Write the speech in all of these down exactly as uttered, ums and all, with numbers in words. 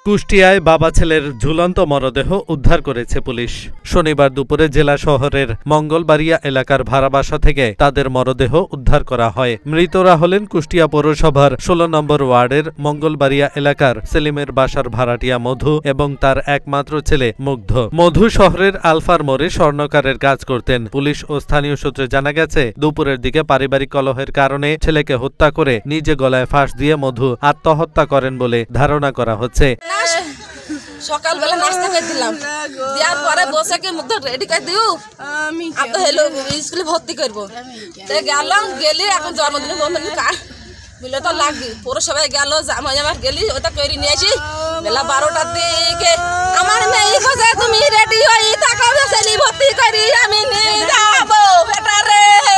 কুষ্টিয়ায় বাবা ছেলের ঝুলন্ত মরদেহ উদ্ধার করেছে পুলিশ। শনিবার দুপুরে জেলা শহরের মঙ্গলবাড়িয়া এলাকার ভাড়াবাসা থেকে তাদের মরদেহ উদ্ধার করা হয়। মৃতরা হলেন কুষ্টিয়া পৌরসভার ষোলো নম্বর ওয়ার্ডের মঙ্গলবাড়িয়া এলাকার সেলিমের বাসার ভাড়াটিয়া মধু এবং তার একমাত্র ছেলে মুগ্ধ। মধু শহরের আলফার মোড়ে স্বর্ণকারের কাজ করতেন। পুলিশ ও স্থানীয় সূত্রে জানা গেছে, দুপুরের দিকে পারিবারিক কলহের কারণে ছেলেকে হত্যা করে নিজে গলায় ফাঁস দিয়ে মধু আত্মহত্যা করেন বলে ধারণা করা হচ্ছে। সকালবেলা নাস্তা করে দিলাম, দেওয়ার পরে বসে মুখ রেডি করে দিও আমি তো হেলো স্কুলে ভর্তি করবো। গেলাম গেলি এখন জন্মদিনে মিলে তো লাগবে পুরো সবাই গেল জামাই আমার গেলি ওটা করে নিয়ে আসি। বেলা বারোটার দিকে আমার মেয়ে খোঁজে তুমি রেডি হয়ে থাকো ছেলে ভর্তি করি আমি নিয়ে যাবো বেটা রে।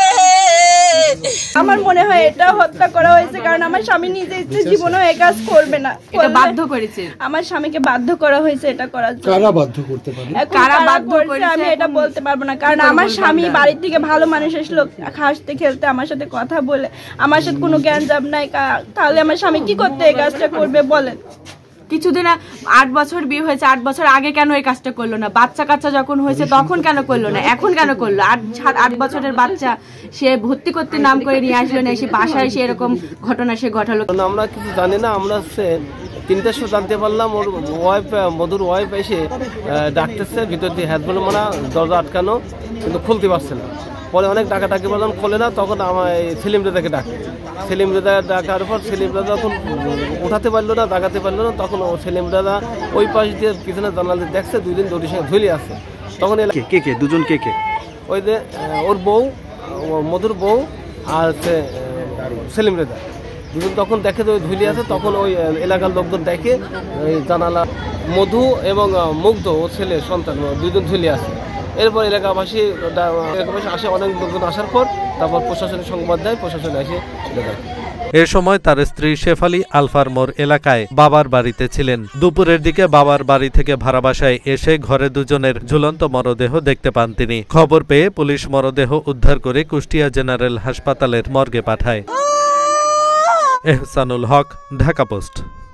আমার মনে হয় এটা হত্যা করা হয়েছে, কারণ আমার স্বামী নিজে ইচ্ছে জীবনে এই কাজ করবে না, এটা বাধ্য করেছে। আমার স্বামীকে বাধ্য করা হয়েছে এটা করার জন্য। কারা বাধ্য করতে পারে, কারা বাধ্য করেছে আমি এটা বলতে পারবো না, কারণ আমার স্বামী বাড়ি থেকে ভালো মানুষ আসলো হাসতে খেলতে আমার সাথে কথা বলে, আমার সাথে কোনো জ্ঞানজাম নাই, তাহলে আমার স্বামী কি করতে এই কাজটা করবে বলেন? কিছুদিন আট বছর বিয়ে হয়েছে, আট বছর আগে কেন এই কাজটা করলো না? বাচ্চা কাচ্চা যখন হয়েছে তখন কেন করলো না? এখন কেন করলো? আট আট বছরের বাচ্চা সে ভর্তি করতে নাম করে নিয়ে আসলো না, সে বাসায় সে এরকম ঘটনা সে ঘটালো। আমরা কিছু জানি না, আমরা সে তিনটার সময় জানতে পারলাম ওর ওয়াইফ মধুর ওয়াইফ এসে ডাকতেছে ভিতর দিয়ে হাত বলে মানে দরজা আটকানো, কিন্তু খুলতে পারছে না। পরে অনেক ডাকা ডাকি বললাম খোলে না, তখন আমার সেলিম রেজাকে ডাকে। সেলিম রেজা ডাকার পর সেলিম রেজা যখন উঠাতে পারলো না, দাগাতে পারলো না, তখন ও সেলিম রেজা ওই পাশ দিয়ে পিছনে জানালে দেখছে দুই দিন দড়ির সঙ্গে ঝুলিয়ে আছে। তখন কে কে দুজন কে কে ওই যে ওর বউ মধুর বউ আর সেলিম রেজা দুজন তখন দেখে ওই ঝুলিয়ে আছে। তখন ওই এলাকার লোকজন দেখে ওই জানালা মধু এবং মুগ্ধ ও ছেলে সন্তান দুজন ঝুলিয়ে আছে। এরপর এলাকাবাসী এলাকাবাসী আসে, অনেক লোকজন আসার পর তারপর প্রশাসনের সংবাদ দেয়, প্রশাসন এসে দেখে। এ সময় তার স্ত্রী শেফালি আলফার মোড় এলাকায় বাবার বাড়িতে ছিলেন। দুপুরের দিকে বাবার বাড়ি থেকে ভাড়া বাসায় এসে ঘরে দুজনের ঝুলন্ত মরদেহ দেখতে পান তিনি। খবর পেয়ে পুলিশ মরদেহ উদ্ধার করে কুষ্টিয়া জেনারেল হাসপাতালের মর্গে পাঠায়। এহসানুল হক, ঢাকা পোস্ট।